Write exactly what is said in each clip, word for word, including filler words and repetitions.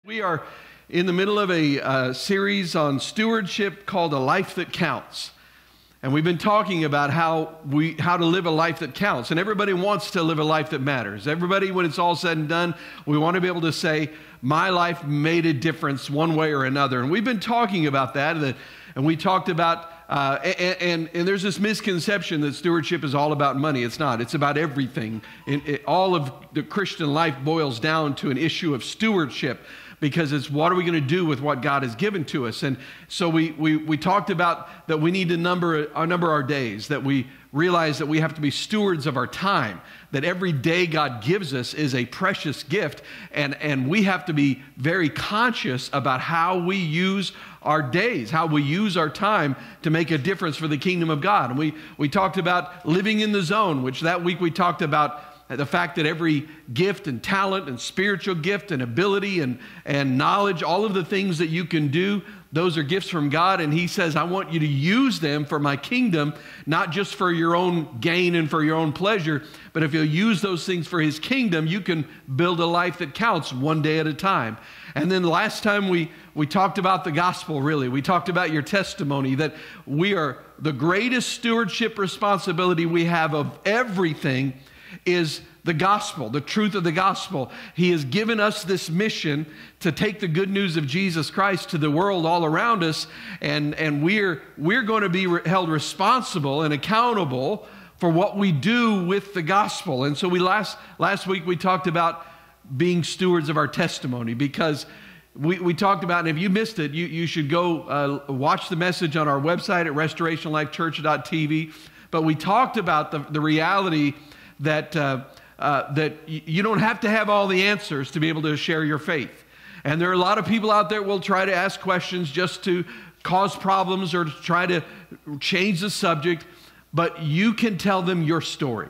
We are in the middle of a uh, series on stewardship called A Life That Counts. And we've been talking about how we how to live a life that counts. And everybody wants to live a life that matters. Everybody, when it's all said and done, we want to be able to say, my life made a difference one way or another. And we've been talking about that. And we talked about, uh, and, and, and there's this misconception that stewardship is all about money. It's not. It's about everything. It, it, all of the Christian life boils down to an issue of stewardship. Because it's what are we going to do with what God has given to us? And so we we we talked about that we need to number our number our days, that we realize that we have to be stewards of our time, that every day God gives us is a precious gift, and, and we have to be very conscious about how we use our days, how we use our time to make a difference for the kingdom of God. And we, we talked about living in the zone, which that week we talked about the fact that every gift and talent and spiritual gift and ability and, and knowledge, all of the things that you can do, those are gifts from God. And he says, I want you to use them for my kingdom, not just for your own gain and for your own pleasure, but if you'll use those things for his kingdom, you can build a life that counts one day at a time. And then last time we, we talked about the gospel, really. We talked about your testimony, that we are the greatest stewardship responsibility we have of everything is the gospel, the truth of the gospel. He has given us this mission to take the good news of Jesus Christ to the world all around us, and, and we're, we're going to be re- held responsible and accountable for what we do with the gospel. And so we last, last week we talked about being stewards of our testimony, because we, we talked about, and if you missed it, you, you should go uh, watch the message on our website at restoration life church dot t v. But we talked about the, the reality that uh, uh, that you don't have to have all the answers to be able to share your faith. And there are a lot of people out there who will try to ask questions just to cause problems or to try to change the subject, but you can tell them your story.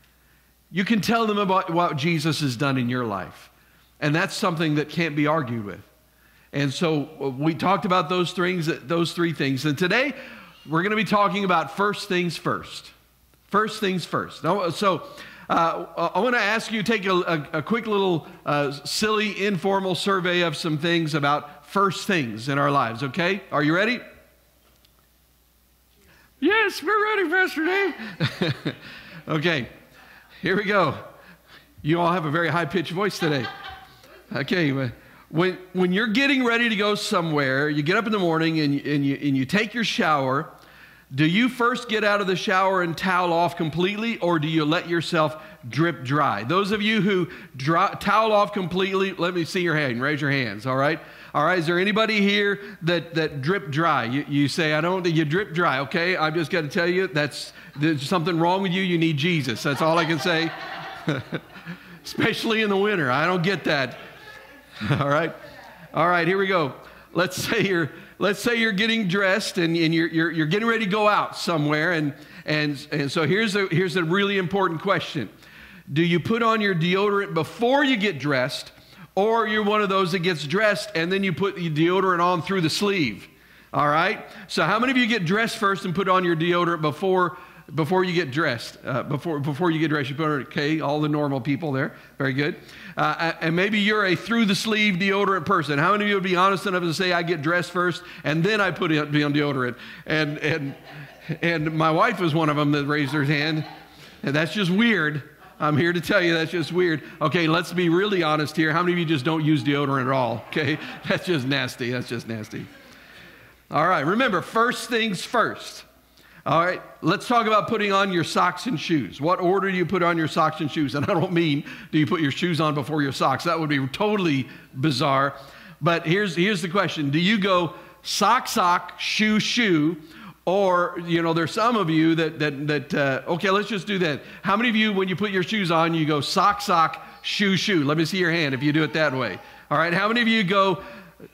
You can tell them about what Jesus has done in your life. And that's something that can't be argued with. And so we talked about those things, those three things. And today we're going to be talking about first things first. First things first. So uh, I want to ask you to take a, a, a quick little uh, silly informal survey of some things about first things in our lives, okay? Are you ready? Yes, we're ready, Pastor Dave. Okay, here we go. You all have a very high-pitched voice today. Okay, when, when you're getting ready to go somewhere, you get up in the morning and, and, you, and you take your shower. Do you first get out of the shower and towel off completely, or do you let yourself drip dry? Those of you who dry, towel off completely, let me see your hand. Raise your hands, all right? All right, is there anybody here that, that drip dry? You, you say, I don't, you drip dry, okay? I've just got to tell you, that's there's something wrong with you. You need Jesus. That's all I can say. Especially in the winter. I don't get that. All right? All right, here we go. Let's say you're... Let's say you're getting dressed and, and you're, you're, you're getting ready to go out somewhere. And, and, and so here's a, here's a really important question. Do you put on your deodorant before you get dressed, or you're one of those that gets dressed and then you put the deodorant on through the sleeve? All right? So how many of you get dressed first and put on your deodorant before before you get dressed? Uh, before, before you get dressed, you put on, okay, all the normal people there. Very good. Uh, and maybe you're a through-the-sleeve deodorant person. How many of you would be honest enough to say, I get dressed first, and then I put it on deodorant? And, and, and my wife was one of them that raised her hand. And that's just weird. I'm here to tell you that's just weird. Okay, let's be really honest here. How many of you just don't use deodorant at all? Okay, that's just nasty. That's just nasty. All right, remember, first things first. All right, let's talk about putting on your socks and shoes. What order do you put on your socks and shoes? And I don't mean do you put your shoes on before your socks. That would be totally bizarre. But here's, here's the question. Do you go sock, sock, shoe, shoe? Or, you know, there's some of you that, that, that uh, okay, let's just do that. How many of you, when you put your shoes on, you go sock, sock, shoe, shoe? Let me see your hand if you do it that way. All right, how many of you go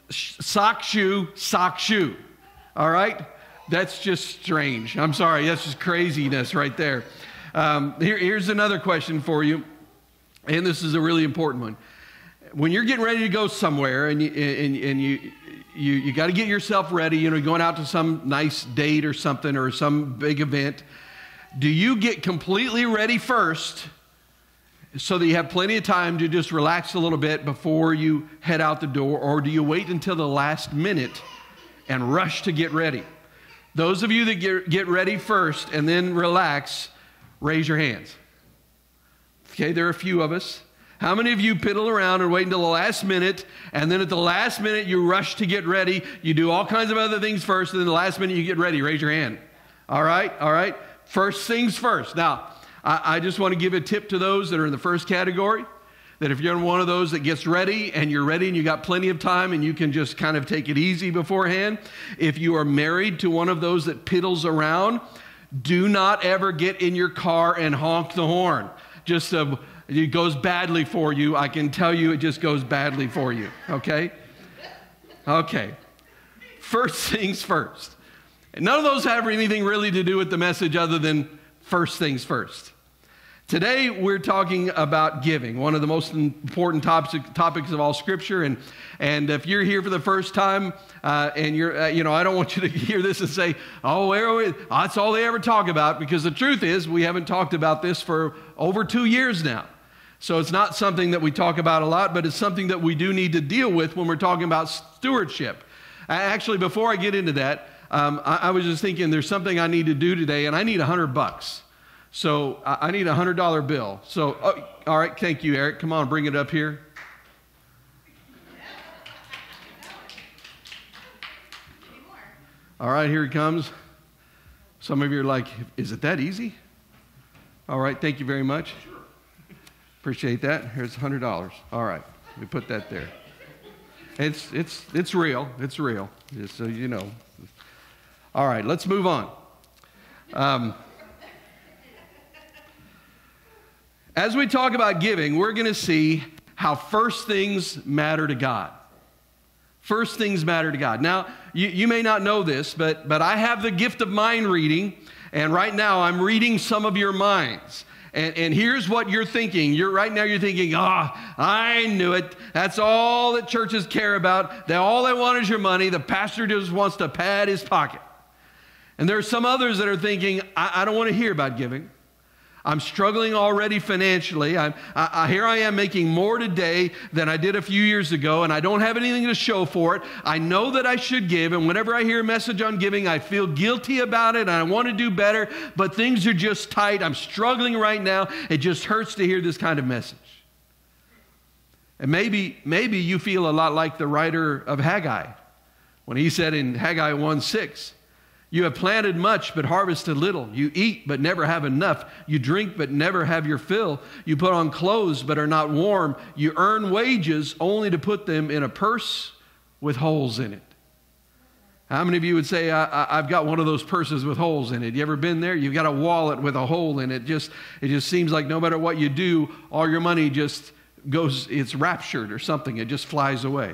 sock, shoe, sock, shoe? All right? That's just strange. I'm sorry. That's just craziness right there. Um, here, here's another question for you, and this is a really important one. When you're getting ready to go somewhere, and you and, and you you you got to get yourself ready. You know, you're going out to some nice date or something, or some big event. Do you get completely ready first, so that you have plenty of time to just relax a little bit before you head out the door? Or do you wait until the last minute and rush to get ready? Those of you that get, get ready first and then relax, raise your hands. Okay, there are a few of us. How many of you piddle around and wait until the last minute, and then at the last minute you rush to get ready? You do all kinds of other things first, and then the last minute you get ready. Raise your hand. All right, all right. First things first. Now, I, I just want to give a tip to those that are in the first category, that if you're in one of those that gets ready and you're ready and you got plenty of time and you can just kind of take it easy beforehand, if you are married to one of those that piddles around, do not ever get in your car and honk the horn. Just uh, it goes badly for you. I can tell you it just goes badly for you, okay? Okay. First things first. And none of those have anything really to do with the message other than first things first. Today, we're talking about giving, one of the most important topics, topics of all Scripture. And, and if you're here for the first time, uh, and you're, uh, you know, I don't want you to hear this and say, oh, where are we? That's all they ever talk about, because the truth is we haven't talked about this for over two years now. So it's not something that we talk about a lot, but it's something that we do need to deal with when we're talking about stewardship. Actually, before I get into that, um, I, I was just thinking there's something I need to do today, and I need a hundred bucks. So I need a hundred dollar bill. So, oh, all right, thank you, Eric. Come on, bring it up here. All right, here it comes. Some of you are like, is it that easy? All right, thank you very much. Appreciate that. Here's a hundred dollars. All right, we put that there. It's it's it's real. It's real. Just so you know. All right, let's move on. Um, As we talk about giving, we're going to see how first things matter to God. First things matter to God. Now, you, you may not know this, but, but I have the gift of mind reading, and right now I'm reading some of your minds. And, and here's what you're thinking. You're right now you're thinking, ah, oh, I knew it. That's all that churches care about. They, all they want is your money. The pastor just wants to pad his pocket. And there are some others that are thinking, I, I don't want to hear about giving. I'm struggling already financially. I'm, I, I, here I am making more today than I did a few years ago, and I don't have anything to show for it. I know that I should give, and whenever I hear a message on giving, I feel guilty about it, and I want to do better, but things are just tight. I'm struggling right now. It just hurts to hear this kind of message. And maybe, maybe you feel a lot like the writer of Haggai, when he said in Haggai one six, you have planted much, but harvested little. You eat, but never have enough. You drink, but never have your fill. You put on clothes, but are not warm. You earn wages only to put them in a purse with holes in it. How many of you would say, I, I, I've got one of those purses with holes in it? You ever been there? You've got a wallet with a hole in it. Just, it just seems like no matter what you do, all your money just goes, it's raptured or something. It just flies away.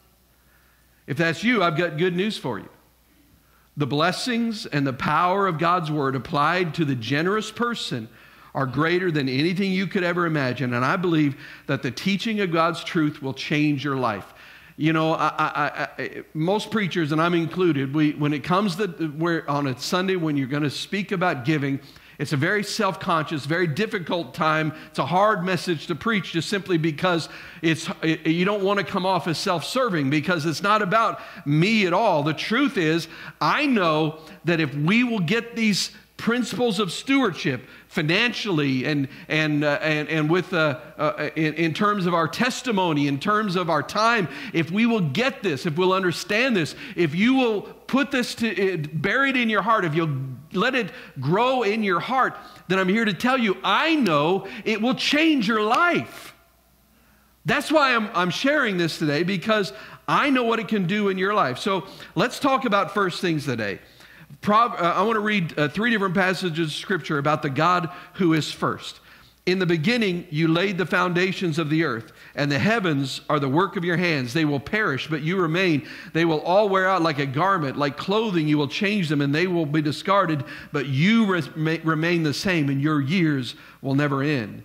If that's you, I've got good news for you. The blessings and the power of God's word applied to the generous person are greater than anything you could ever imagine. And I believe that the teaching of God's truth will change your life. You know, I, I, I, most preachers, and I'm included, we, when it comes to where on a Sunday when you're going to speak about giving, it's a very self-conscious, very difficult time. It's a hard message to preach just simply because it's it, you don't want to come off as self-serving, because it's not about me at all. The truth is, I know that if we will get these principles of stewardship financially and and uh, and, and with uh, uh, in, in terms of our testimony, in terms of our time, if we will get this, if we'll understand this, if you will put this to uh, bury it in your heart, if you'll let it grow in your heart, then I'm here to tell you, I know it will change your life. That's why I'm I'm sharing this today, because I know what it can do in your life. So let's talk about first things today. Pro, uh, I want to read uh, three different passages of Scripture about the God who is first. In the beginning, you laid the foundations of the earth, and the heavens are the work of your hands. They will perish, but you remain. They will all wear out like a garment. Like clothing, you will change them, and they will be discarded, but you re- remain the same, and your years will never end.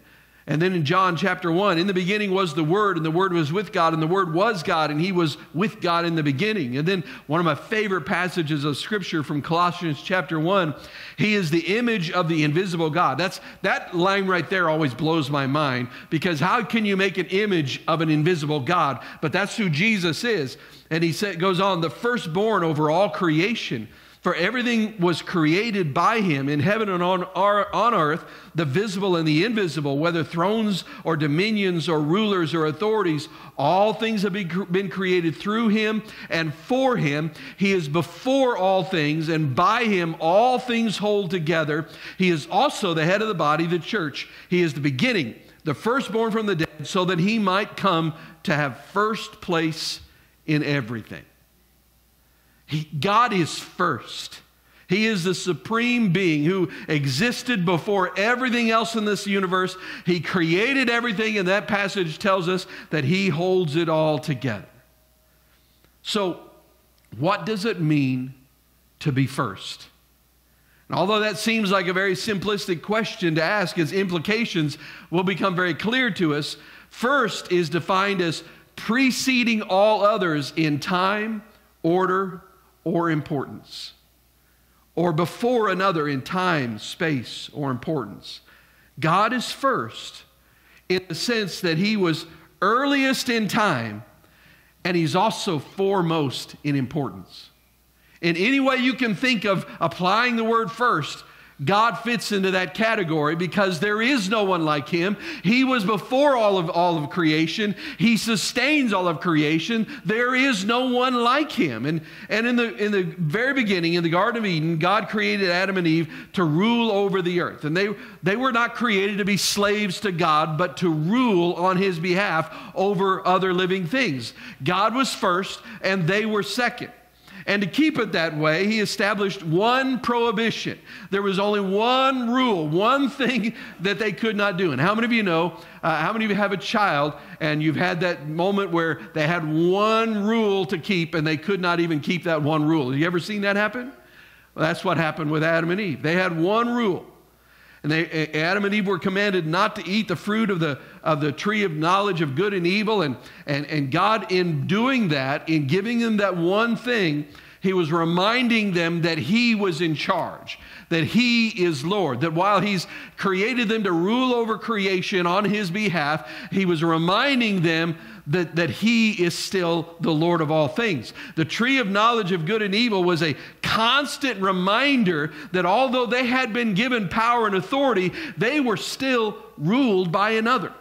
And then in John chapter one, in the beginning was the Word, and the Word was with God, and the Word was God, and He was with God in the beginning. And then one of my favorite passages of Scripture from Colossians chapter one, He is the image of the invisible God. That's, that line right there always blows my mind, because how can you make an image of an invisible God? But that's who Jesus is. And He said, goes on, the firstborn over all creation. For everything was created by Him in heaven and on, on earth, the visible and the invisible, whether thrones or dominions or rulers or authorities, all things have been created through Him and for Him. He is before all things, and by Him all things hold together. He is also the head of the body, the church. He is the beginning, the firstborn from the dead, so that He might come to have first place in everything. He, God is first. He is the supreme being who existed before everything else in this universe. He created everything, and that passage tells us that He holds it all together. So, what does it mean to be first? And although that seems like a very simplistic question to ask, its implications will become very clear to us. First is defined as preceding all others in time, order, or importance, or before another in time, space, or importance. God is first in the sense that He was earliest in time, and He's also foremost in importance. In any way you can think of applying the word first, God fits into that category, because there is no one like Him. He was before all of all of creation. He sustains all of creation. There is no one like Him. And, and in the in the very beginning, in the Garden of Eden, God created Adam and Eve to rule over the earth. And they, they were not created to be slaves to God, but to rule on His behalf over other living things. God was first, and they were second. And to keep it that way, He established one prohibition. There was only one rule, one thing that they could not do. And how many of you know, uh, how many of you have a child and you've had that moment where they had one rule to keep and they could not even keep that one rule? Have you ever seen that happen? Well, that's what happened with Adam and Eve. They had one rule. And they, Adam and Eve were commanded not to eat the fruit of the, of the tree of knowledge of good and evil. And, and, and God, in doing that, in giving them that one thing, He was reminding them that He was in charge, that He is Lord, that while He's created them to rule over creation on His behalf, He was reminding them that, that He is still the Lord of all things. The tree of knowledge of good and evil was a constant reminder that although they had been given power and authority, they were still ruled by another.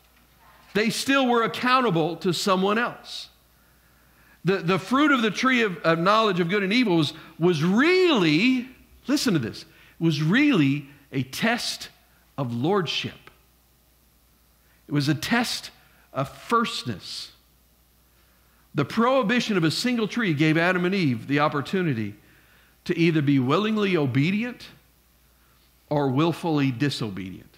They still were accountable to someone else. The, the fruit of the tree of, of knowledge of good and evil was, was really, listen to this, was really a test of lordship. It was a test of firstness. The prohibition of a single tree gave Adam and Eve the opportunity to either be willingly obedient or willfully disobedient.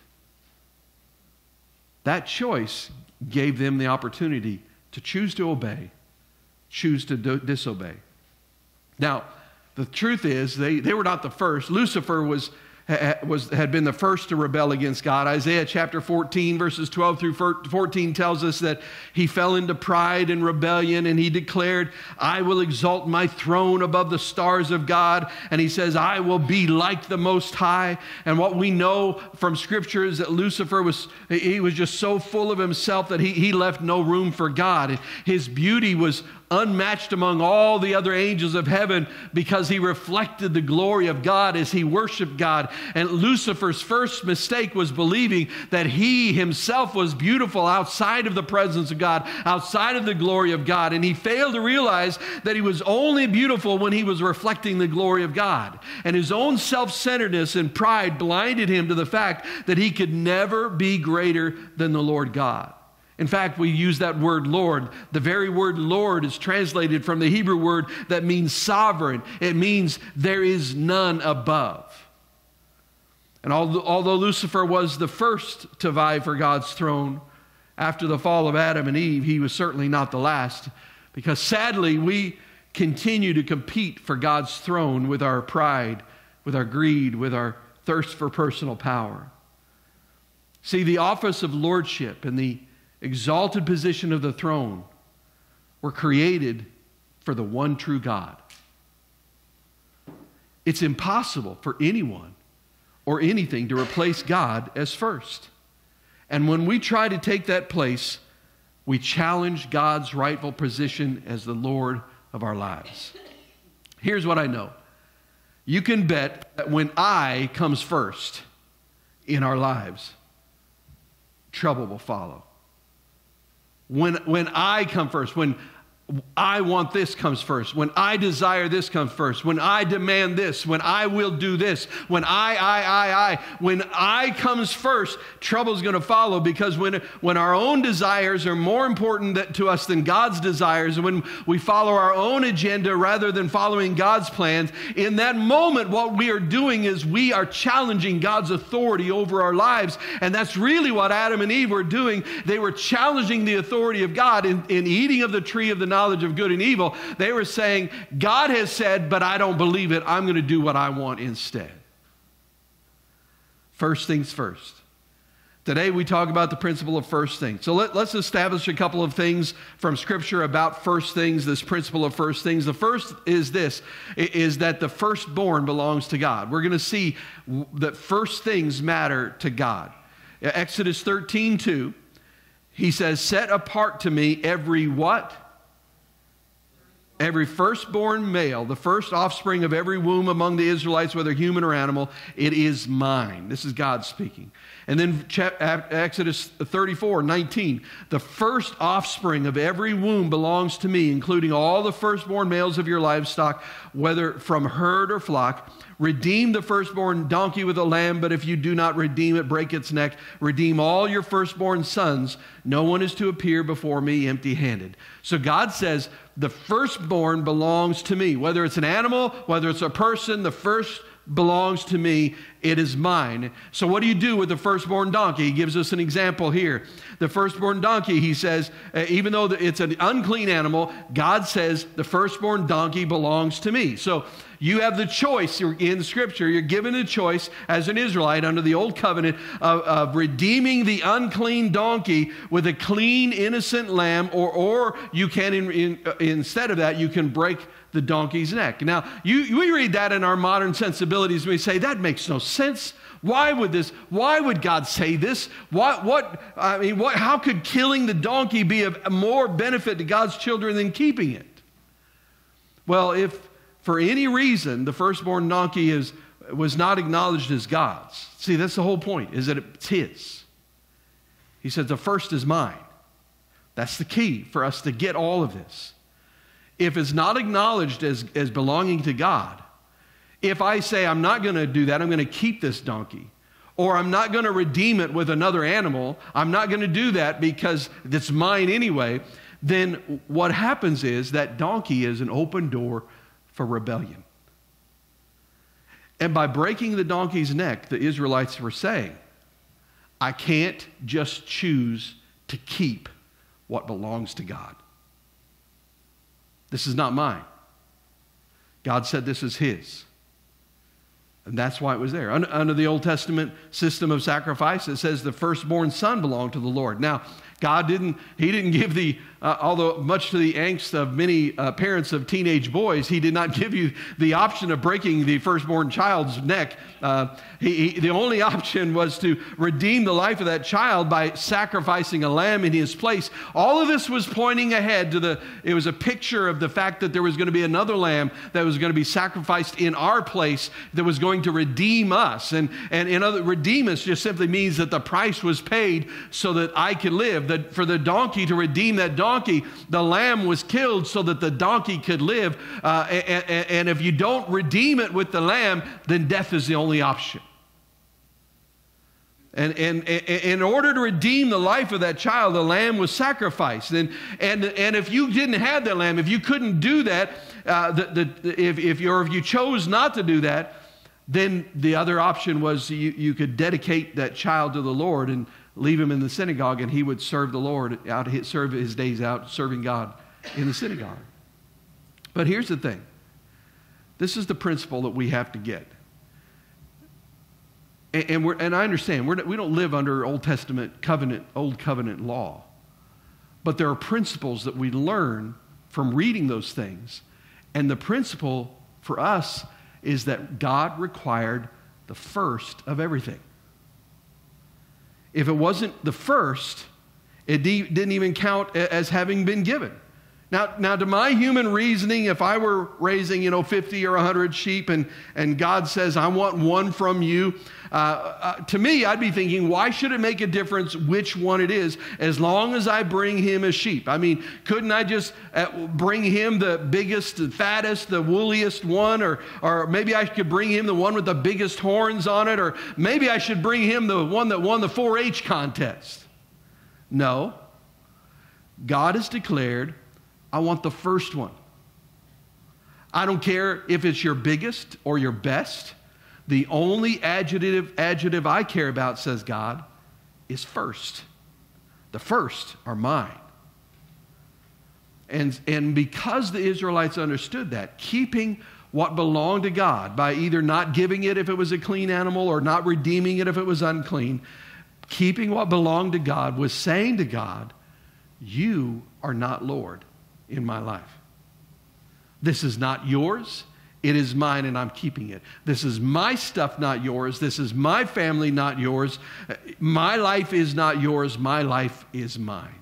That choice gave them the opportunity to choose to obey, choose to do, disobey. Now, the truth is, they, they were not the first. Lucifer was, ha, was, had been the first to rebel against God. Isaiah chapter fourteen, verses twelve through fourteen tells us that he fell into pride and rebellion, and he declared, I will exalt my throne above the stars of God. And he says, I will be like the Most High. And what we know from Scripture is that Lucifer was, he was just so full of himself that he, he left no room for God. His beauty was unmatched among all the other angels of heaven because he reflected the glory of God as he worshiped God. And Lucifer's first mistake was believing that he himself was beautiful outside of the presence of God, outside of the glory of God. And he failed to realize that he was only beautiful when he was reflecting the glory of God. And his own self-centeredness and pride blinded him to the fact that he could never be greater than the Lord God. In fact, we use that word Lord. The very word Lord is translated from the Hebrew word that means sovereign. It means there is none above. And although Lucifer was the first to vie for God's throne after the fall of Adam and Eve, he was certainly not the last, because sadly we continue to compete for God's throne with our pride, with our greed, with our thirst for personal power. See, the office of lordship and the exalted position of the throne were created for the one true God. It's impossible for anyone or anything to replace God as first. And when we try to take that place, we challenge God's rightful position as the Lord of our lives. Here's what I know. You can bet that when I comes first in our lives, trouble will follow. When, when I come first, when I want this comes first, when I desire this comes first, when I demand this, when I will do this, when I, I, I, I, when I comes first, trouble's going to follow, because when, when our own desires are more important that, to us than God's desires, and when we follow our own agenda rather than following God's plans, in that moment what we are doing is we are challenging God's authority over our lives. And that's really what Adam and Eve were doing. They were challenging the authority of God in, in eating of the tree of the knowledge of good and evil. They were saying, God has said, but I don't believe it. I'm going to do what I want instead. First things first. Today we talk about the principle of first things. So let, let's establish a couple of things from Scripture about first things, this principle of first things. The first is this, is that the firstborn belongs to God. We're going to see that first things matter to God. Exodus thirteen two, he says, set apart to me every what? Every firstborn male, the first offspring of every womb among the Israelites, whether human or animal, it is mine. This is God speaking. And then Exodus thirty-four nineteen, the first offspring of every womb belongs to me, including all the firstborn males of your livestock, whether from herd or flock. Redeem the firstborn donkey with a lamb, but if you do not redeem it, break its neck. Redeem all your firstborn sons. No one is to appear before me empty-handed. So God says, the firstborn belongs to me. Whether it's an animal, whether it's a person, the first belongs to me. It is mine. So what do you do with the firstborn donkey? He gives us an example here. The firstborn donkey, he says, uh, even though it's an unclean animal, God says the firstborn donkey belongs to me. So you have the choice in Scripture. You're given a choice as an Israelite under the Old Covenant of, of redeeming the unclean donkey with a clean, innocent lamb, or, or you can, in, in, instead of that, you can break the donkey's neck. Now, you, we read that in our modern sensibilities, and we say, that makes no sense. Why would this, why would God say this? What, what, I mean, what, how could killing the donkey be of more benefit to God's children than keeping it? Well, if for any reason the firstborn donkey is, was not acknowledged as God's, see, that's the whole point, is that it's His. He says, the first is mine. That's the key for us to get all of this. If it's not acknowledged as, as belonging to God, if I say I'm not going to do that, I'm going to keep this donkey, or I'm not going to redeem it with another animal, I'm not going to do that because it's mine anyway, then what happens is that donkey is an open door for rebellion. And by breaking the donkey's neck, the Israelites were saying, I can't just choose to keep what belongs to God. This is not mine. God said this is His. And that's why it was there. Under, under the Old Testament system of sacrifice, it says the firstborn son belonged to the Lord. Now, God didn't, He didn't give the, uh, although much to the angst of many uh, parents of teenage boys, He did not give you the option of breaking the firstborn child's neck. Uh, he, he, the only option was to redeem the life of that child by sacrificing a lamb in his place. All of this was pointing ahead to the, it was a picture of the fact that there was going to be another lamb that was going to be sacrificed in our place that was going to redeem us. And, and in other, redeem us just simply means that the price was paid so that I could live. That for the donkey to redeem that donkey, the lamb was killed so that the donkey could live. Uh, and, and if you don't redeem it with the lamb, then death is the only option. And, and, and in order to redeem the life of that child, the lamb was sacrificed. And, and, and if you didn't have that lamb, if you couldn't do that, uh, the, the, if, if, you, or if you chose not to do that, then the other option was you, you could dedicate that child to the Lord and leave him in the synagogue, and he would serve the Lord, out, serve his days out serving God in the synagogue. But here's the thing. This is the principle that we have to get. And, and, we're, and I understand, we're, we don't live under Old Testament covenant, Old Covenant law. But there are principles that we learn from reading those things. And the principle for us is that God required the first of everything. If it wasn't the first, it de- didn't even count as having been given. Now, now, to my human reasoning, if I were raising, you know, fifty or one hundred sheep and, and God says, I want one from you, uh, uh, to me, I'd be thinking, why should it make a difference which one it is as long as I bring him a sheep? I mean, couldn't I just uh, bring him the biggest, the fattest, the wooliest one? Or, or maybe I could bring him the one with the biggest horns on it? Or maybe I should bring him the one that won the four H contest? No. God has declared, I want the first one. I don't care if it's your biggest or your best. The only adjective, adjective I care about, says God, is first. The first are mine. And, and because the Israelites understood that, keeping what belonged to God by either not giving it if it was a clean animal or not redeeming it if it was unclean, keeping what belonged to God was saying to God, you are not Lord in my life. This is not yours. It is mine, and I'm keeping it. This is my stuff, not yours. This is my family, not yours. My life is not yours. My life is mine.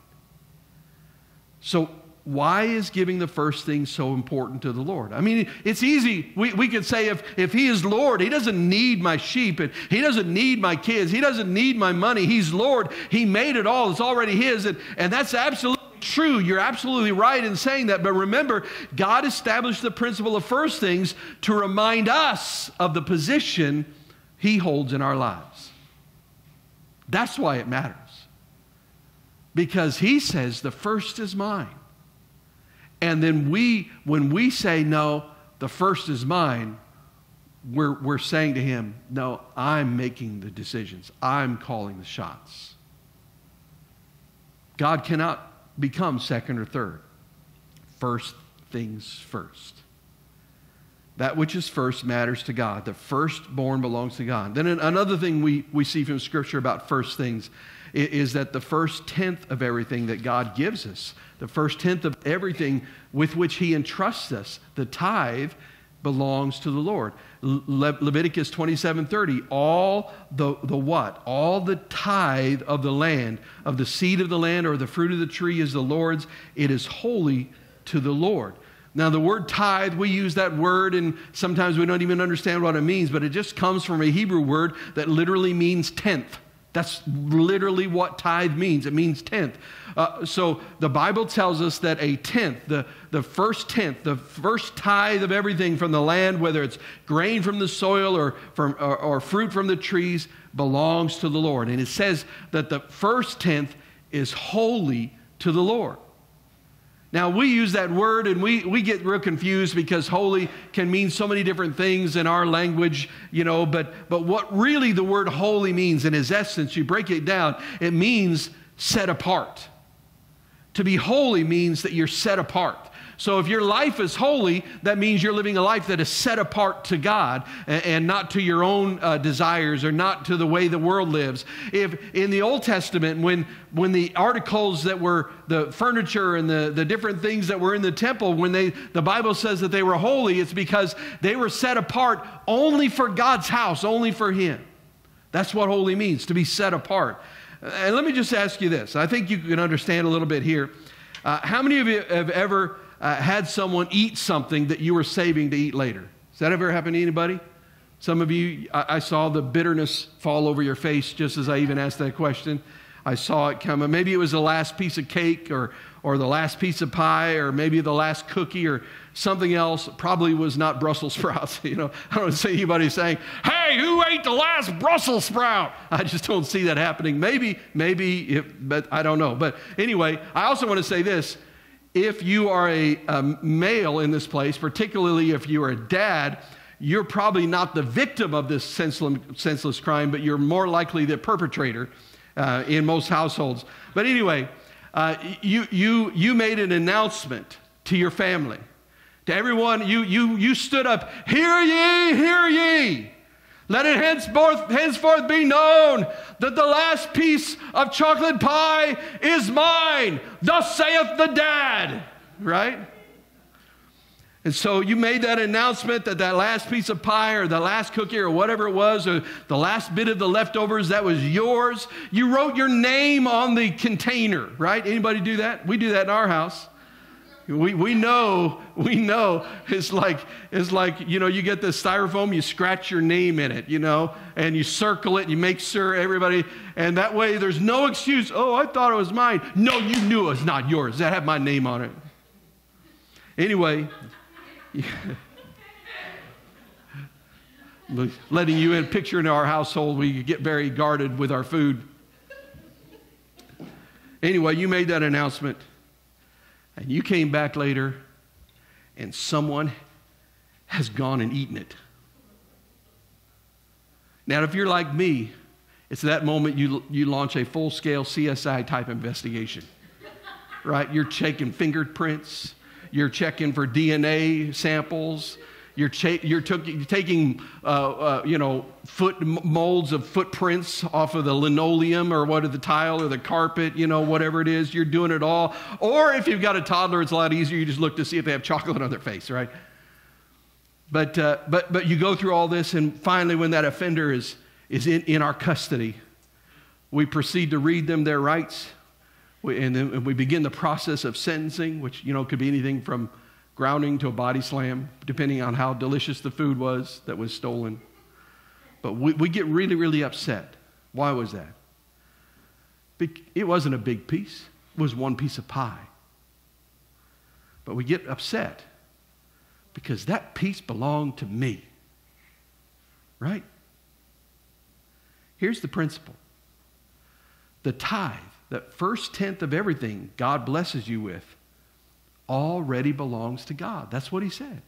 So why is giving the first thing so important to the Lord? I mean, it's easy. We, we could say if, if he is Lord, he doesn't need my sheep, and he doesn't need my kids. He doesn't need my money. He's Lord. He made it all. It's already his, and, and that's absolutely true. You're absolutely right in saying that. But remember, God established the principle of first things to remind us of the position he holds in our lives. That's why it matters. Because he says the first is mine. And then we, when we say, no, the first is mine, we're, we're saying to him, no, I'm making the decisions. I'm calling the shots. God cannot become second or third. First things first. That which is first matters to God. The firstborn belongs to God. Then another thing we, we see from Scripture about first things is, is that the first tenth of everything that God gives us, the first tenth of everything with which he entrusts us, the tithe, belongs to the Lord. Le- Leviticus twenty-seven thirty, all the, the what? All the tithe of the land, of the seed of the land or the fruit of the tree is the Lord's. It is holy to the Lord. Now, the word tithe, we use that word and sometimes we don't even understand what it means, but it just comes from a Hebrew word that literally means tenth. That's literally what tithe means. It means tenth. Uh, so the Bible tells us that a tenth, the, the first tenth, the first tithe of everything from the land, whether it's grain from the soil or, from, or, or fruit from the trees, belongs to the Lord. And it says that the first tenth is holy to the Lord. Now, we use that word and we, we get real confused because holy can mean so many different things in our language, you know, but, but what really the word holy means in its essence, you break it down, it means set apart. To be holy means that you're set apart. So if your life is holy, that means you're living a life that is set apart to God and, and not to your own uh, desires or not to the way the world lives. If in the Old Testament, when, when the articles that were the furniture and the, the different things that were in the temple, when they the Bible says that they were holy, it's because they were set apart only for God's house, only for him. That's what holy means, to be set apart. And let me just ask you this. I think you can understand a little bit here. Uh, how many of you have ever uh, had someone eat something that you were saving to eat later? Has that ever happened to anybody? Some of you, I, I saw the bitterness fall over your face just as I even asked that question. I saw it coming. Maybe it was the last piece of cake or, or the last piece of pie or maybe the last cookie or something else. Probably was not Brussels sprouts. You know, I don't see anybody saying, hey, who ate the last Brussels sprout? I just don't see that happening. Maybe, maybe, if, but I don't know. But anyway, I also want to say this. If you are a, a male in this place, particularly if you are a dad, you're probably not the victim of this senseless, senseless crime, but you're more likely the perpetrator. Uh, in most households. But anyway, uh, you, you, you made an announcement to your family. To everyone, you, you, you stood up, hear ye, hear ye. Let it henceforth, henceforth be known that the last piece of chocolate pie is mine. Thus saith the dad. Right? And so you made that announcement that that last piece of pie or the last cookie or whatever it was, or the last bit of the leftovers, that was yours. You wrote your name on the container, right? Anybody do that? We do that in our house. We we know, we know it's like, it's like, you know, you get the styrofoam, you scratch your name in it, you know, and you circle it, you make sure everybody, and that way there's no excuse. Oh, I thought it was mine. No, you knew it was not yours. That had my name on it. Anyway, letting you in, picture in our household, we get very guarded with our food. Anyway, you made that announcement. And you came back later, and someone has gone and eaten it. Now, if you're like me, it's that moment you, you launch a full-scale C S I type investigation, right? You're checking fingerprints. You're checking for D N A samples. You're, cha- you're, took, you're taking, uh, uh, you know, foot molds of footprints off of the linoleum or what, of the tile or the carpet, you know, whatever it is. You're doing it all. Or if you've got a toddler, it's a lot easier. You just look to see if they have chocolate on their face, right? But uh, but but you go through all this, and finally, when that offender is is in, in our custody, we proceed to read them their rights, we, and then we begin the process of sentencing, which, you know, could be anything from grounding to a body slam, depending on how delicious the food was that was stolen. But we, we get really, really upset. Why was that? Be- it wasn't a big piece. It was one piece of pie. But we get upset because that piece belonged to me. Right? Here's the principle. The tithe, that first tenth of everything God blesses you with, already belongs to God. That's what he said.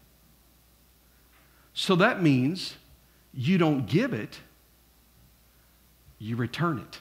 So that means you don't give it, you return it.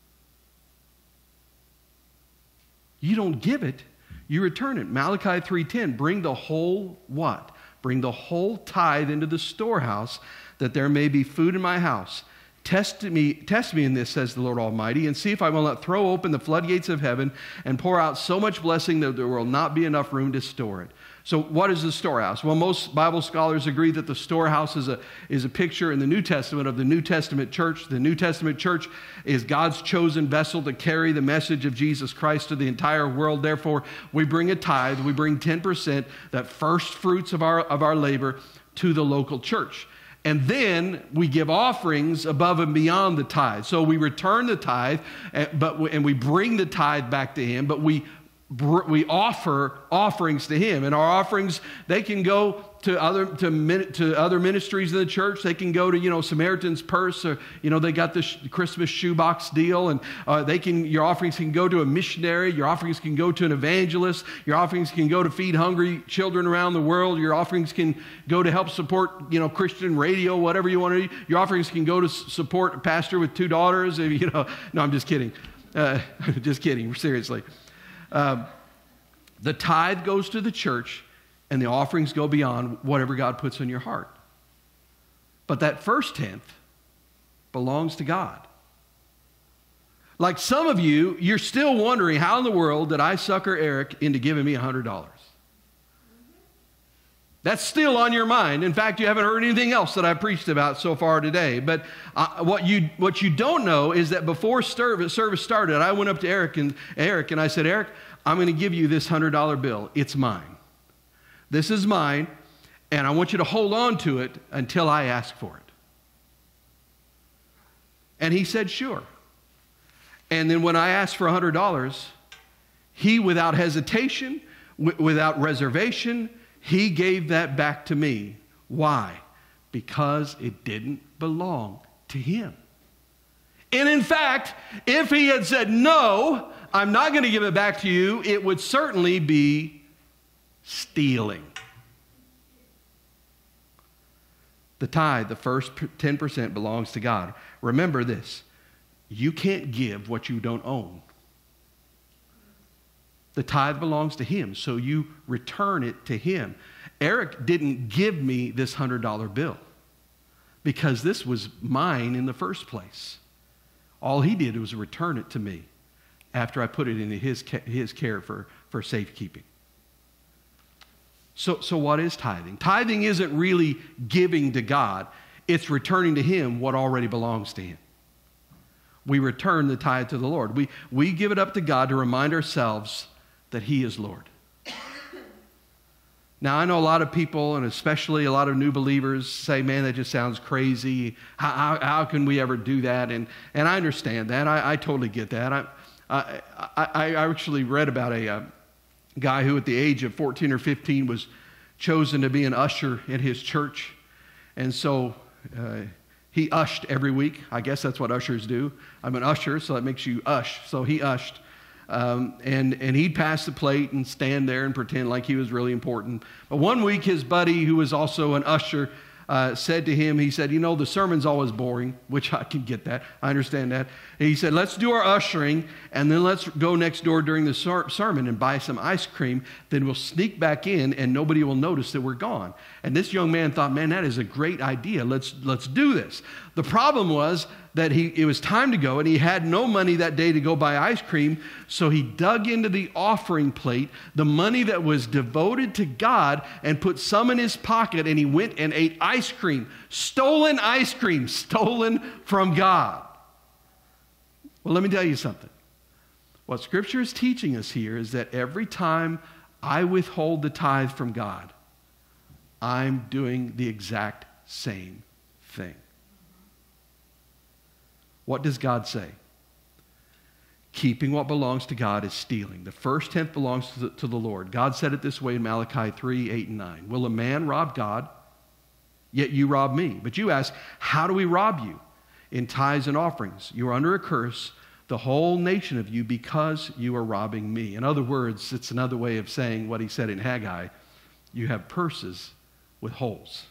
You don't give it, you return it. Malachi three ten, bring the whole what? Bring the whole tithe into the storehouse, that there may be food in my house. Test me, test me in this, says the Lord Almighty, and see if I will not throw open the floodgates of heaven and pour out so much blessing that there will not be enough room to store it. So what is the storehouse? Well, most Bible scholars agree that the storehouse is a, is a picture in the New Testament of the New Testament church. The New Testament church is God's chosen vessel to carry the message of Jesus Christ to the entire world. Therefore, we bring a tithe, we bring ten percent, that first fruits of our, of our labor, to the local church. And then we give offerings above and beyond the tithe. So we return the tithe, but and we bring the tithe back to him, but we we offer offerings to him. And our offerings, they can go to other to to other ministries in the church. They can go to, you know, Samaritan's Purse, or, you know, they got this Christmas shoebox deal, and uh, they can your offerings can go to a missionary. Your offerings can go to an evangelist. Your offerings can go to feed hungry children around the world. Your offerings can go to help support, you know, Christian radio, whatever you want to do. Your offerings can go to support a pastor with two daughters. You know, no, I'm just kidding. Uh, just kidding. Seriously. Uh, the tithe goes to the church, and the offerings go beyond whatever God puts in your heart. But that first tenth belongs to God. Like some of you, you're still wondering, how in the world did I sucker Eric into giving me one hundred dollars? That's still on your mind. In fact, you haven't heard anything else that I've preached about so far today. But uh, what you what you don't know is that before service, service started, I went up to Eric and Eric and I said, Eric, I'm going to give you this one hundred dollar bill. It's mine. This is mine, and I want you to hold on to it until I ask for it. And he said, sure. And then when I asked for one hundred dollars, he, without hesitation, w- without reservation, he gave that back to me. Why? Because it didn't belong to him. And in fact, if he had said, no, I'm not going to give it back to you, it would certainly be stealing. The tithe, the first ten percent, belongs to God. Remember this, you can't give what you don't own. The tithe belongs to him, so you return it to him. Eric didn't give me this one hundred dollar bill. because this was mine in the first place. All he did was return it to me after I put it into his, his care for, for safekeeping. So, so what is tithing? Tithing isn't really giving to God. It's returning to him what already belongs to him. We return the tithe to the Lord. We, we give it up to God to remind ourselves that he is Lord. Now, I know a lot of people, and especially a lot of new believers, say, man, that just sounds crazy. How, how, how can we ever do that? And, and I understand that. I, I totally get that. I, I, I, I actually read about a, a guy who at the age of fourteen or fifteen was chosen to be an usher in his church. And so uh, he ushed every week. I guess that's what ushers do. I'm an usher, so that makes you ush. So he ushed. Um, and, and he'd pass the plate and stand there and pretend like he was really important. But one week, his buddy, who was also an usher, uh, said to him, he said, you know, the sermon's always boring, which I can get that. I understand that. And he said, let's do our ushering, and then let's go next door during the ser- sermon and buy some ice cream. Then we'll sneak back in, and nobody will notice that we're gone. And this young man thought, man, that is a great idea. Let's, let's do this. The problem was that he it was time to go, and he had no money that day to go buy ice cream, so he dug into the offering plate, the money that was devoted to God, and put some in his pocket, and he went and ate ice cream. Stolen ice cream, stolen from God. Well, let me tell you something. What Scripture is teaching us here is that every time I withhold the tithe from God, I'm doing the exact same thing. What does God say? Keeping what belongs to God is stealing. The first tenth belongs to the, to the Lord. God said it this way in Malachi three, eight, and nine. Will a man rob God? Yet you rob me. But you ask, how do we rob you? In tithes and offerings. You are under a curse, the whole nation of you, because you are robbing me. In other words, it's another way of saying what he said in Haggai. You have purses with holes.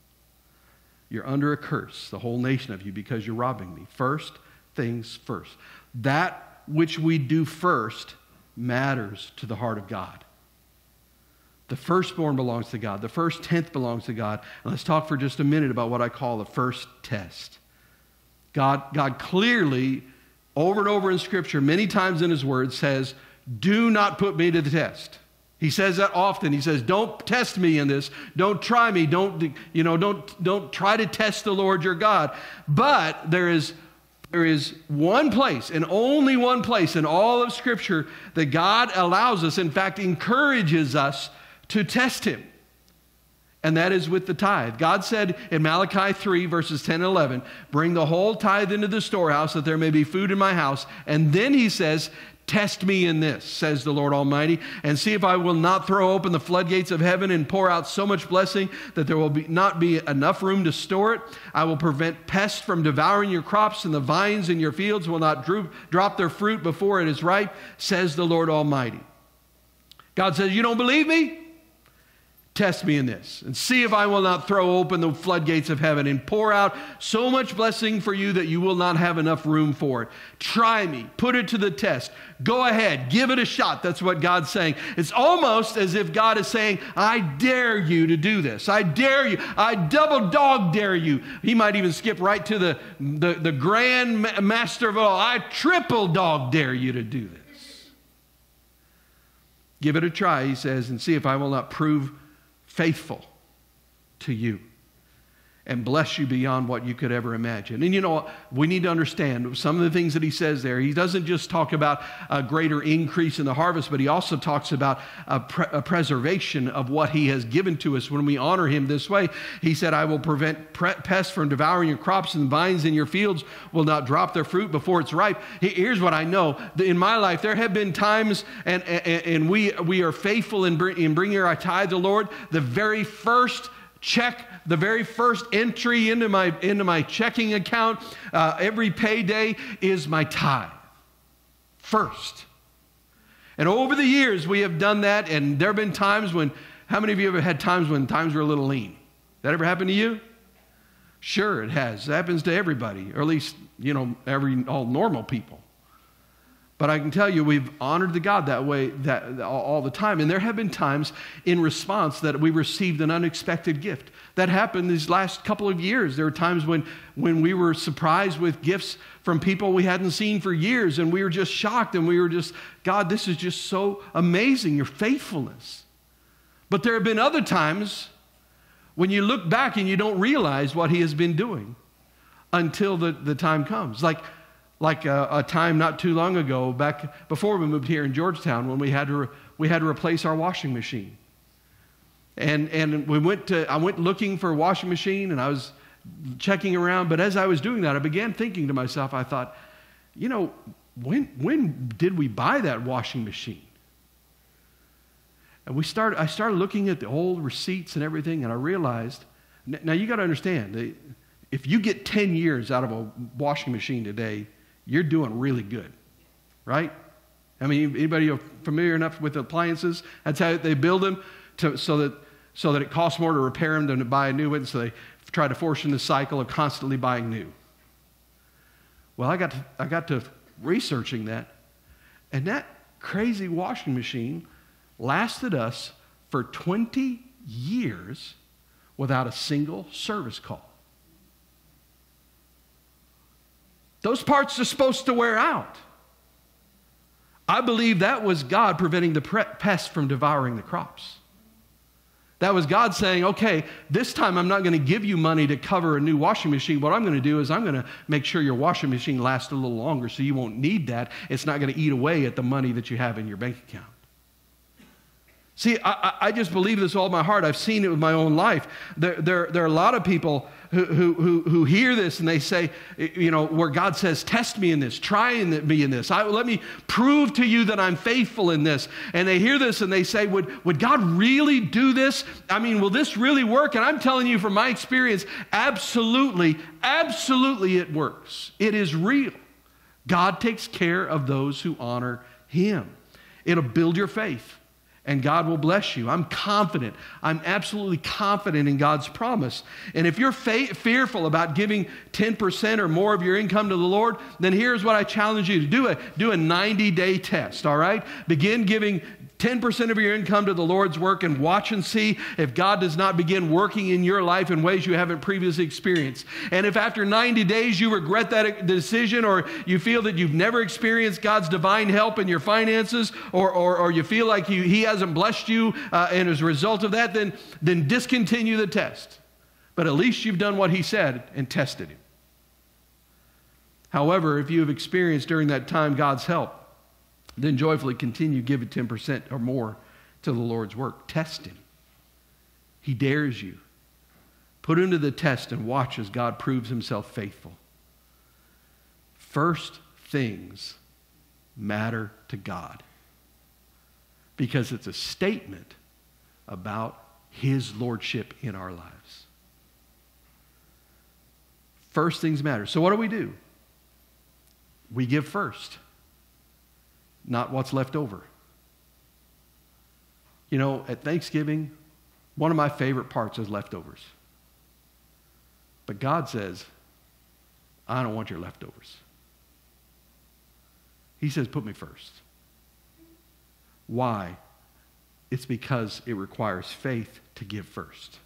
You're under a curse, the whole nation of you, because you're robbing me. First things first. That which we do first matters to the heart of God. The firstborn belongs to God. The first tenth belongs to God. And let's talk for just a minute about what I call the first test. God, God clearly, over and over in Scripture, many times in his word, says, do not put me to the test. He says that often. He says, don't test me in this. Don't try me. Don't, you know, don't, don't try to test the Lord your God. But there is, there is one place, and only one place in all of Scripture that God allows us, in fact, encourages us to test him. And that is with the tithe. God said in Malachi three, verses ten and eleven, bring the whole tithe into the storehouse that there may be food in my house. And then he says, test me in this, says the Lord Almighty, and see if I will not throw open the floodgates of heaven and pour out so much blessing that there will be, not be enough room to store it. I will prevent pests from devouring your crops, and the vines in your fields will not droop, drop their fruit before it is ripe, says the Lord Almighty. God says, you don't believe me? Test me in this and see if I will not throw open the floodgates of heaven and pour out so much blessing for you that you will not have enough room for it. Try me. Put it to the test. Go ahead. Give it a shot. That's what God's saying. It's almost as if God is saying, I dare you to do this. I dare you. I double dog dare you. He might even skip right to the, the, the grand master of all. I triple dog dare you to do this. Give it a try, he says, and see if I will not prove faithful to you and bless you beyond what you could ever imagine. And you know, we need to understand some of the things that he says there. He doesn't just talk about a greater increase in the harvest, but he also talks about a, pre- a preservation of what he has given to us when we honor him this way. He said, I will prevent pre- pests from devouring your crops, and vines in your fields will not drop their fruit before it's ripe. Here's what I know. In my life, there have been times, and, and, and we, we are faithful in, bring, in bringing our tithe to the Lord. The very first check, the very first entry into my into my checking account, uh, every payday is my tithe. First. And over the years, we have done that, and there have been times when, how many of you ever had times when times were a little lean? That ever happened to you? Sure, it has. It happens to everybody, or at least, you know, every all normal people. But I can tell you, we've honored the God that way that all the time. And there have been times in response that we received an unexpected gift. That happened these last couple of years. There were times when, when we were surprised with gifts from people we hadn't seen for years, and we were just shocked, and we were just, God, this is just so amazing, your faithfulness. But there have been other times when you look back and you don't realize what he has been doing until the, the time comes. Like, like a, a time not too long ago, back before we moved here in Georgetown, when we had to, re, we had to replace our washing machine. And, and we went to, I went looking for a washing machine, and I was checking around. But as I was doing that, I began thinking to myself, I thought, you know, when, when did we buy that washing machine? And we started, I started looking at the old receipts and everything, and I realized, now you got to understand, if you get ten years out of a washing machine today, you're doing really good, right? I mean, anybody familiar enough with appliances? That's how they build them to, so that so that it costs more to repair them than to buy a new one. So they try to force in the cycle of constantly buying new. Well, I got to, I got to researching that, and that crazy washing machine lasted us for twenty years without a single service call. Those parts are supposed to wear out. I believe that was God preventing the pests from devouring the crops. That was God saying, okay, this time I'm not going to give you money to cover a new washing machine. What I'm going to do is I'm going to make sure your washing machine lasts a little longer so you won't need that. It's not going to eat away at the money that you have in your bank account. See, I, I just believe this with all my heart. I've seen it with my own life. There, there, there are a lot of people who, who, who, who hear this and they say, you know, where God says, test me in this, try me in this. I, let me prove to you that I'm faithful in this. And they hear this and they say, would, would God really do this? I mean, will this really work? And I'm telling you from my experience, absolutely, absolutely it works. It is real. God takes care of those who honor him. It'll build your faith. And God will bless you. I'm confident. I'm absolutely confident in God's promise. And if you're fa- fearful about giving ten percent or more of your income to the Lord, then here's what I challenge you to do. A, do a ninety-day test, all right? Begin giving ten percent of your income to the Lord's work and watch and see if God does not begin working in your life in ways you haven't previously experienced. And if after ninety days you regret that decision, or you feel that you've never experienced God's divine help in your finances, or, or, or you feel like you, he hasn't blessed you uh, and as a result of that, then, then discontinue the test. But at least you've done what he said and tested him. However, if you have experienced during that time God's help, then joyfully continue giving ten percent or more to the Lord's work. Test him. He dares you. Put him to the test and watch as God proves himself faithful. First things matter to God because it's a statement about his lordship in our lives. First things matter. So what do we do? We give first. Not what's left over. You know, at Thanksgiving, one of my favorite parts is leftovers. But God says, I don't want your leftovers. He says, put me first. Why? It's because it requires faith to give first.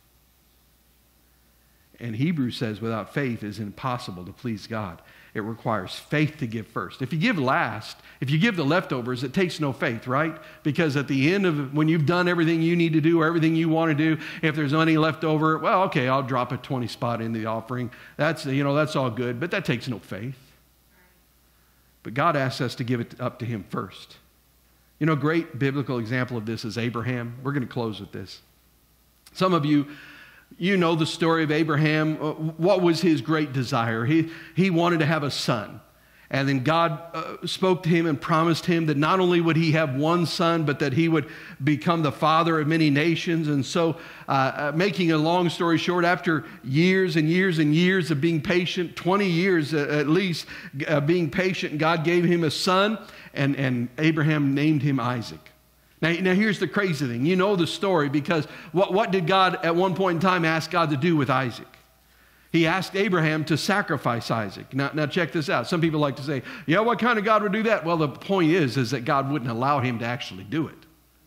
And Hebrews says, without faith it is impossible to please God. It requires faith to give first. If you give last, if you give the leftovers, it takes no faith, right? Because at the end of when you've done everything you need to do or everything you want to do, if there's money left over, well, okay, I'll drop a twenty spot in the offering. That's, you know, that's all good, but that takes no faith. But God asks us to give it up to him first. You know, a great biblical example of this is Abraham. We're going to close with this. Some of you, you know the story of Abraham. What was his great desire? He, he wanted to have a son. And then God uh, spoke to him and promised him that not only would he have one son, but that he would become the father of many nations. And so, uh, making a long story short, after years and years and years of being patient, twenty years uh, at least, uh, being patient, God gave him a son, and, and Abraham named him Isaac. Now, now, here's the crazy thing. You know the story because what, what did God at one point in time ask God to do with Isaac? He asked Abraham to sacrifice Isaac. Now, now check this out. Some people like to say, yeah, what kind of God would do that? Well, the point is, is that God wouldn't allow him to actually do it.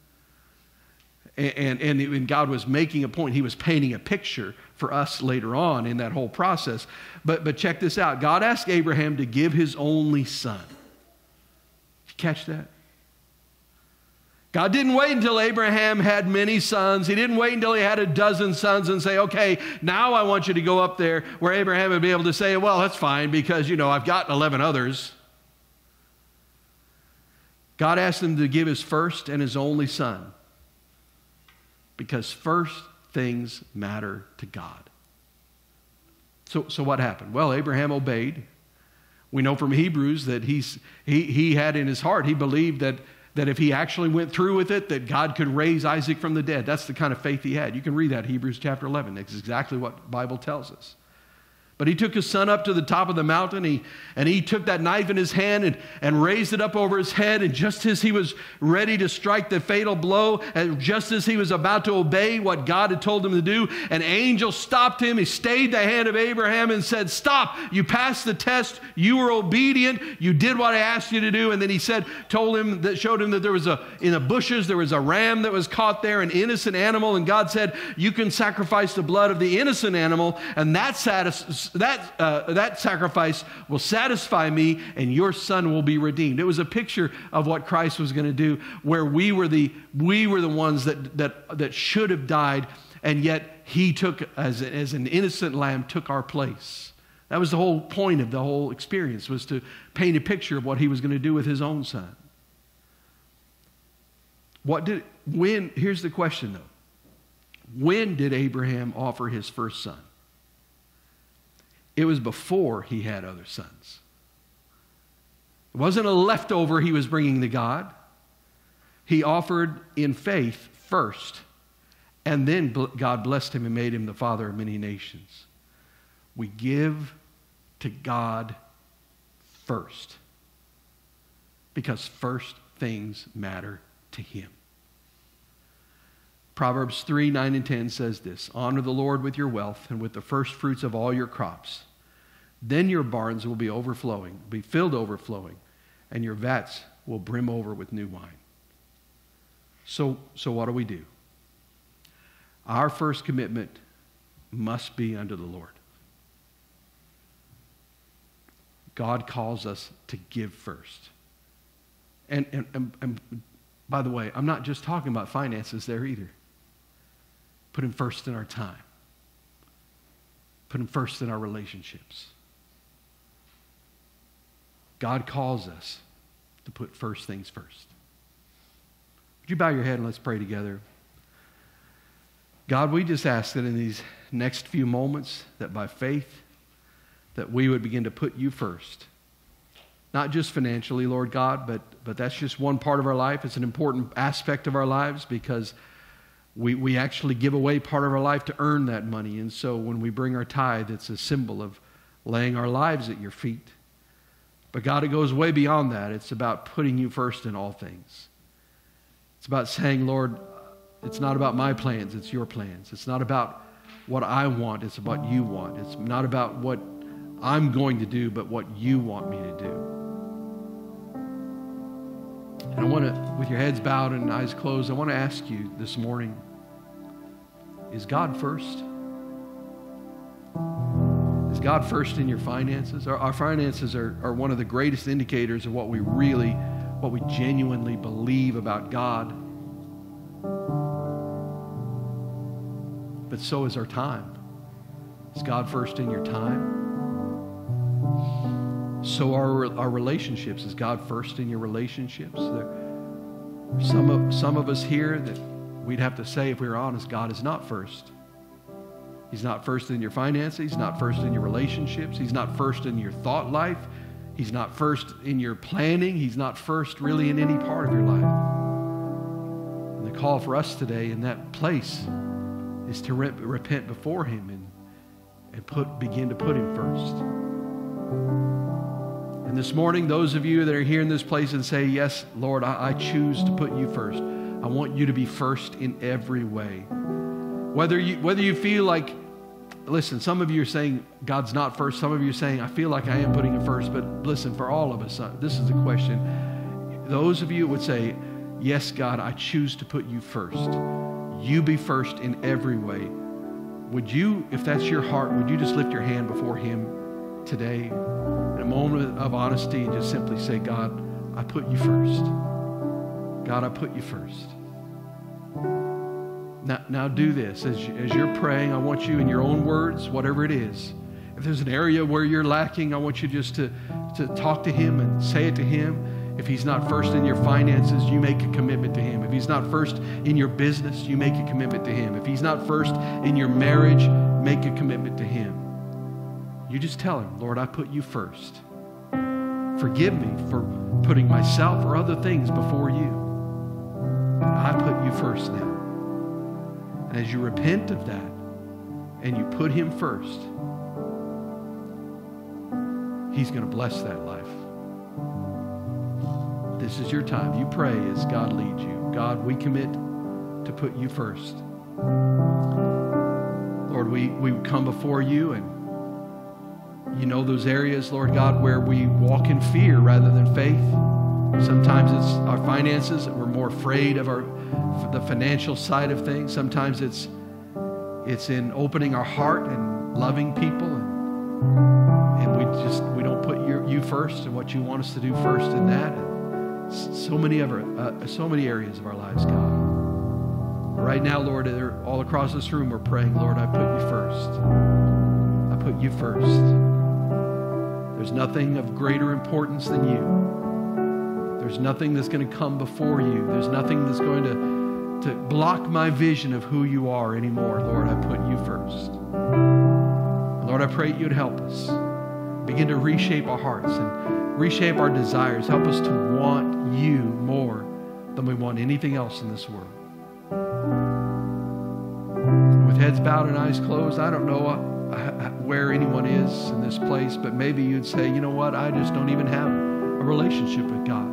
And, and, and God was making a point. He was painting a picture for us later on in that whole process. But, but check this out. God asked Abraham to give his only son. Did you catch that? God didn't wait until Abraham had many sons. He didn't wait until he had a dozen sons and say, okay, now I want you to go up there, where Abraham would be able to say, well, that's fine because, you know, I've got eleven others. God asked him to give his first and his only son because first things matter to God. So, so what happened? Well, Abraham obeyed. We know from Hebrews that he's, he, he had in his heart, he believed that that if he actually went through with it, that God could raise Isaac from the dead. That's the kind of faith he had. You can read that, Hebrews chapter eleven. That's exactly what the Bible tells us. But he took his son up to the top of the mountain, he, and he took that knife in his hand and, and raised it up over his head. And just as he was ready to strike the fatal blow, and just as he was about to obey what God had told him to do, an angel stopped him. He stayed the hand of Abraham and said, stop, you passed the test. You were obedient. You did what I asked you to do. And then he said, told him, that showed him that there was a, in the bushes, there was a ram that was caught there, an innocent animal. And God said, you can sacrifice the blood of the innocent animal, and that satisfies That, uh, that sacrifice will satisfy me, and your son will be redeemed. It was a picture of what Christ was going to do, where we were the we were the ones that that that should have died, and yet he took, as, as an innocent lamb, took our place. That was the whole point of the whole experience, was to paint a picture of what he was going to do with his own son. What did when? Here's the question, though. When did Abraham offer his first son? It was before he had other sons. It wasn't a leftover he was bringing to God. He offered in faith first, and then God blessed him and made him the father of many nations. We give to God first, because first things matter to him. Proverbs three, nine, and ten says this: honor the Lord with your wealth and with the first fruits of all your crops. Then your barns will be overflowing, be filled overflowing, and your vats will brim over with new wine. So, so what do we do? Our first commitment must be unto the Lord. God calls us to give first. And, and, and, and by the way, I'm not just talking about finances there either. Put him first in our time. Put him first in our relationships. God calls us to put first things first. Would you bow your head and let's pray together? God, we just ask that in these next few moments, that by faith, that we would begin to put you first. Not just financially, Lord God, but, but that's just one part of our life. It's an important aspect of our lives, because we, we actually give away part of our life to earn that money. And so when we bring our tithe, it's a symbol of laying our lives at your feet. But God, it goes way beyond that. It's about putting you first in all things. It's about saying, Lord, it's not about my plans, it's your plans. It's not about what I want, it's about you want. It's not about what I'm going to do, but what you want me to do. And I want to, with your heads bowed and eyes closed, I want to ask you this morning, is God first? Is God first in your finances? Our, our finances are, are one of the greatest indicators of what we really, what we genuinely believe about God. But so is our time. Is God first in your time? So are our relationships. Is God first in your relationships? There are some of, some of us here that we'd have to say, if we were honest, God is not first. He's not first in your finances. He's not first in your relationships. He's not first in your thought life. He's not first in your planning. He's not first really in any part of your life. And the call for us today in that place is to re- repent before him and, and put, begin to put him first. And this morning, those of you that are here in this place and say, yes, Lord, I, I choose to put you first. I want you to be first in every way. Whether you, whether you feel like listen, some of you are saying God's not first. Some of you are saying, I feel like I am putting Him first. But listen, for all of us, uh, this is the question. Those of you would say, yes, God, I choose to put You first. You be first in every way. Would you, if that's your heart, would you just lift your hand before Him today in a moment of honesty and just simply say, God, I put You first. God, I put You first. Now, now do this. As, you, as you're praying, I want you in your own words, whatever it is. If there's an area where you're lacking, I want you just to, to talk to Him and say it to Him. If He's not first in your finances, you make a commitment to Him. If He's not first in your business, you make a commitment to Him. If He's not first in your marriage, make a commitment to Him. You just tell Him, Lord, I put You first. Forgive me for putting myself or other things before You. I put You first now. And as you repent of that and you put Him first, He's going to bless that life. This is your time. You pray as God leads you. God, we commit to put You first. Lord, we, we come before You, and You know those areas, Lord God, where we walk in fear rather than faith. Sometimes it's our finances, that we're more afraid of our the financial side of things. Sometimes it's it's in opening our heart and loving people, and, and we just we don't put your, You first and what You want us to do first in that. And so many of our, uh, so many areas of our lives, God. Right now, Lord, all across this room, we're praying, Lord, I put You first. I put You first. There's nothing of greater importance than You. There's nothing that's going to come before You. There's nothing that's going to, to block my vision of who You are anymore. Lord, I put You first. Lord, I pray You'd help us. Begin to reshape our hearts and reshape our desires. Help us to want You more than we want anything else in this world. With heads bowed and eyes closed, I don't know where anyone is in this place, but maybe you'd say, you know what, I just don't even have a relationship with God.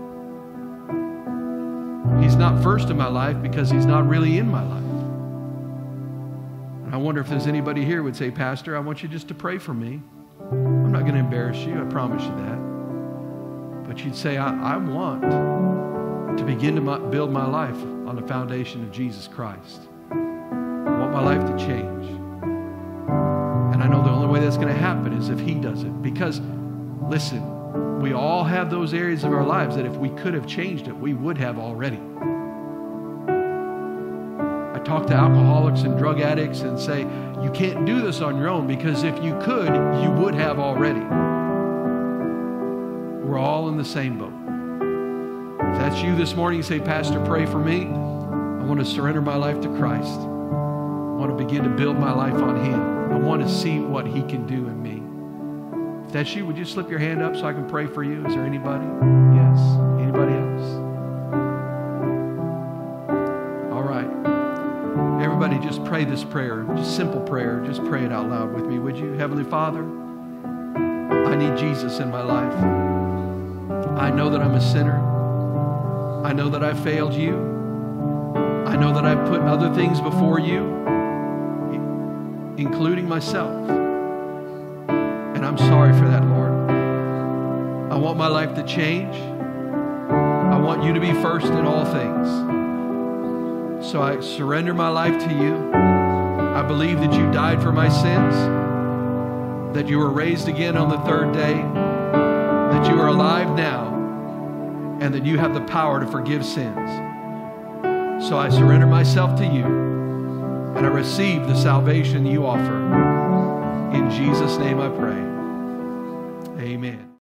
He's not first in my life because He's not really in my life. And I wonder if there's anybody here who would say, Pastor, I want you just to pray for me. I'm not going to embarrass you, I promise you that. But you'd say, I, I want to begin to my, build my life on the foundation of Jesus Christ. I want my life to change. And I know the only way that's going to happen is if He does it. Because, listen, we all have those areas of our lives that if we could have changed it, we would have already. I talk to alcoholics and drug addicts and say, you can't do this on your own, because if you could, you would have already. We're all in the same boat. If that's you this morning, you say, Pastor, pray for me. I want to surrender my life to Christ. I want to begin to build my life on Him. I want to see what He can do in me. If that's you, would you slip your hand up so I can pray for you? Is there anybody? Yes. Anybody else? All right. Everybody just pray this prayer. Just simple prayer. Just pray it out loud with me, would you? Heavenly Father, I need Jesus in my life. I know that I'm a sinner. I know that I failed You. I know that I've put other things before You, including myself. And I'm sorry for that, Lord. I want my life to change. I want You to be first in all things. So I surrender my life to You. I believe that You died for my sins, that You were raised again on the third day, that You are alive now, and that You have the power to forgive sins. So I surrender myself to You, and I receive the salvation You offer. In Jesus' name I pray. Amen.